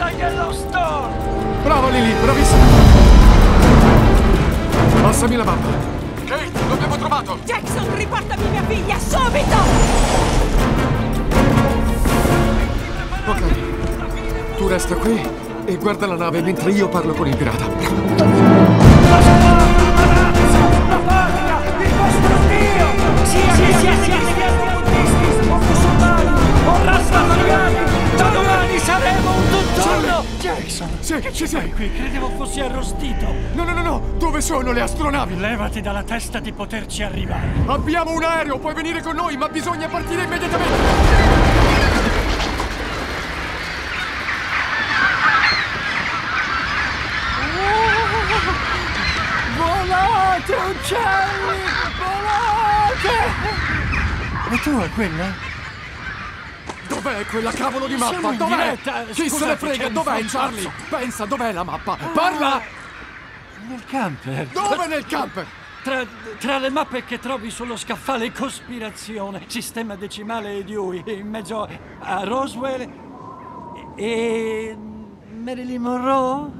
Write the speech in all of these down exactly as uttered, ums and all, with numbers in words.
alla Yellowstone! Bravo Lily, bravissima! Passami la mappa. Kate, l'abbiamo trovato! Jackson, riportami mia figlia, subito! Ok, tu resta qui e guarda la nave mentre io parlo con il pirata. La squadra, la razza, la patria, il vostro Dio! Sia sì, sì, sì, siamo buddisti o musulmani o rastafariani, da domani saremo un tutt'uno! Jackson, Sì, che sì, ci sì. fai qui? Credevo fossi arrostito. No, no, no, no! Dove sono le astronavi? Levati dalla testa di poterci arrivare. Abbiamo un aereo, puoi venire con noi, ma bisogna partire immediatamente! Volate, uccelli! Volate! E tu è quella? Dov'è quella cavolo di mappa? Siamo in Dov'è? diretta. Chi se ne Scusate, frega? c'è un Dov'è falso. Charlie? Pensa, dov'è la mappa? Parla! Nel camper. Dove nel camper? Tra, tra le mappe che trovi sullo scaffale cospirazione, sistema decimale e Dewey, in mezzo a Roswell e Marilyn Monroe?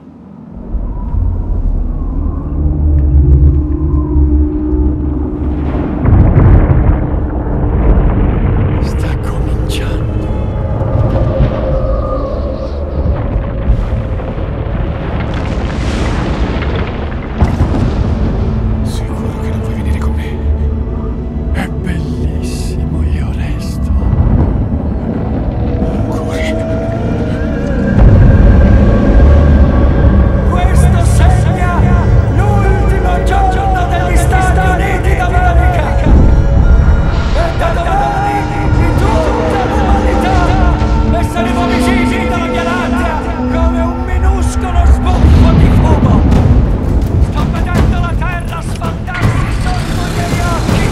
Sta cominciando. Sicuro che non vuoi venire con me? È bellissimo, io resto. Questo segna l'ultimo giorno degli Stati Uniti d'America. E da domani di tutta l'umanità e saremo vicini dalla galassia come un minuscolo sbocco di fumo. Sto vedendo la Terra sfaldarsi sotto i miei occhi.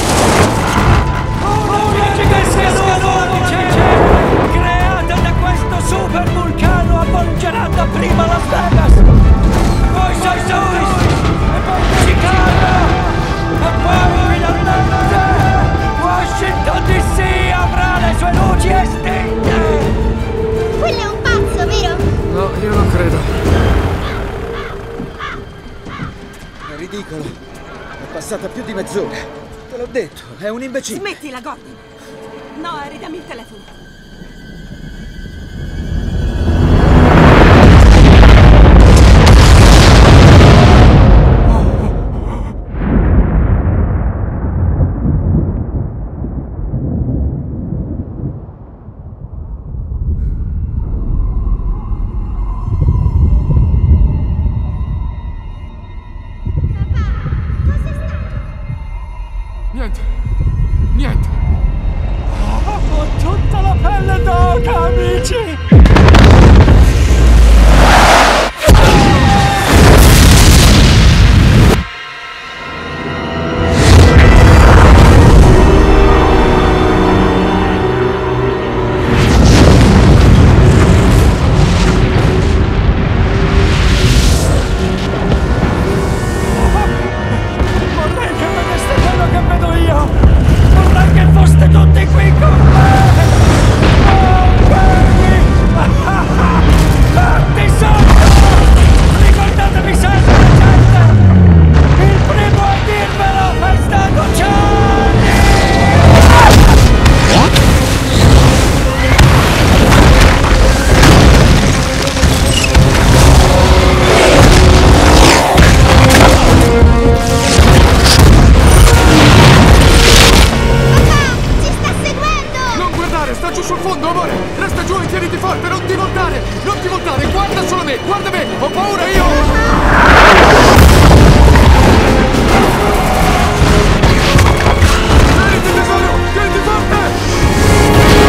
Una gigantesca nuvola creata da questo super vulcano avvolgerà dapprima Las Vegas, poi Saint Louis, e poi Chicago, e poi finalmente Washington D C avrà le sue luci estinte. Quello è un pazzo, vero? No, io non credo. È ridicolo. È passata più di mezz'ora. Te l'ho detto, è un imbecille. Smettila, Gordon! No, Harry, dammi il telefono. Niente. Niente. Ho tutta la pelle d'oca, amici! Vorrei che vedeste quello che vedo io! Vorrei che foste tutti qui con me! Oh, baby! Parti sotto! Ricordatevi sempre, gente! Il primo a dirvelo è stato Charlie! Ci sta seguendo! Non guardare, sta giù sul fondo, amore! Resta giù e tieniti forte, non ti voltare! Non ti voltare, guarda solo me, guarda me! Ho paura io! Tieniti tesoro, tieniti forte!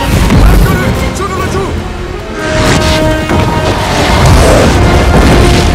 Eccoli, sono laggiù!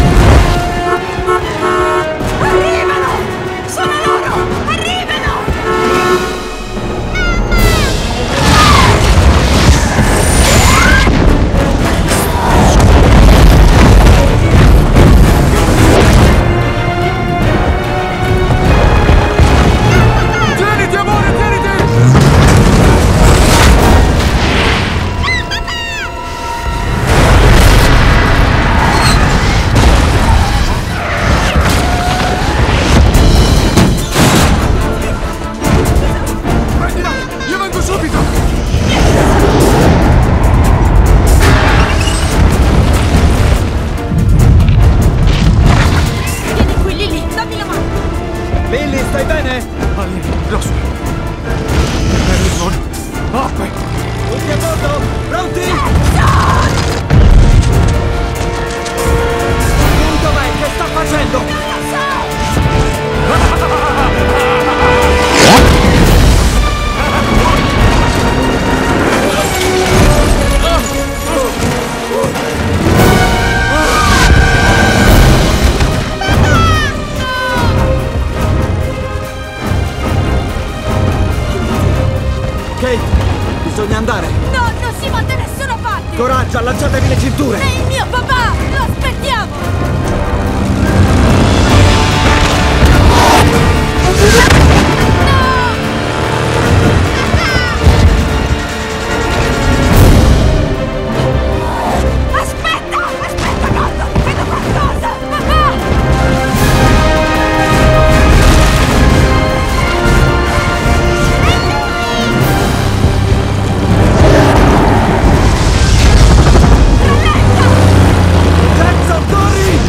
Forza, allacciatevi le cinture! È il mio papà! Lo aspettiamo! Aspetta! Aspetta, Gordon! Vedo qualcosa! Papà! Jackson, corri!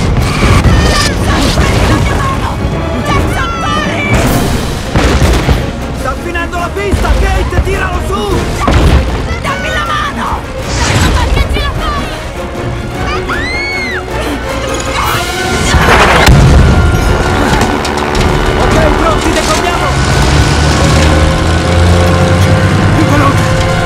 Sta finendo la pista! Kate, tiralo su! Dammi la mano! Dai, papà, che ce la fai! Ok, pronti, decolliamo! Più veloce!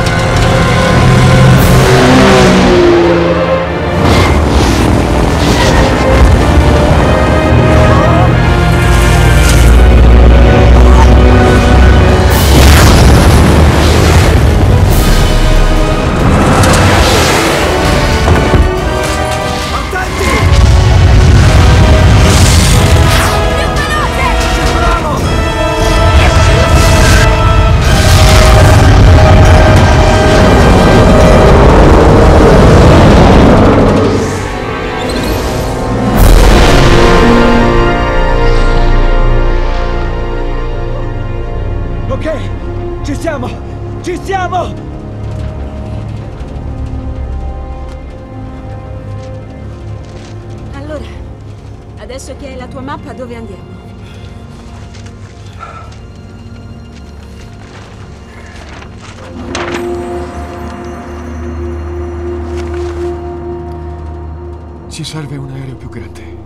Ok, ci siamo! Ci siamo! Allora, adesso che hai la tua mappa, dove andiamo? Ci serve un aereo più grande.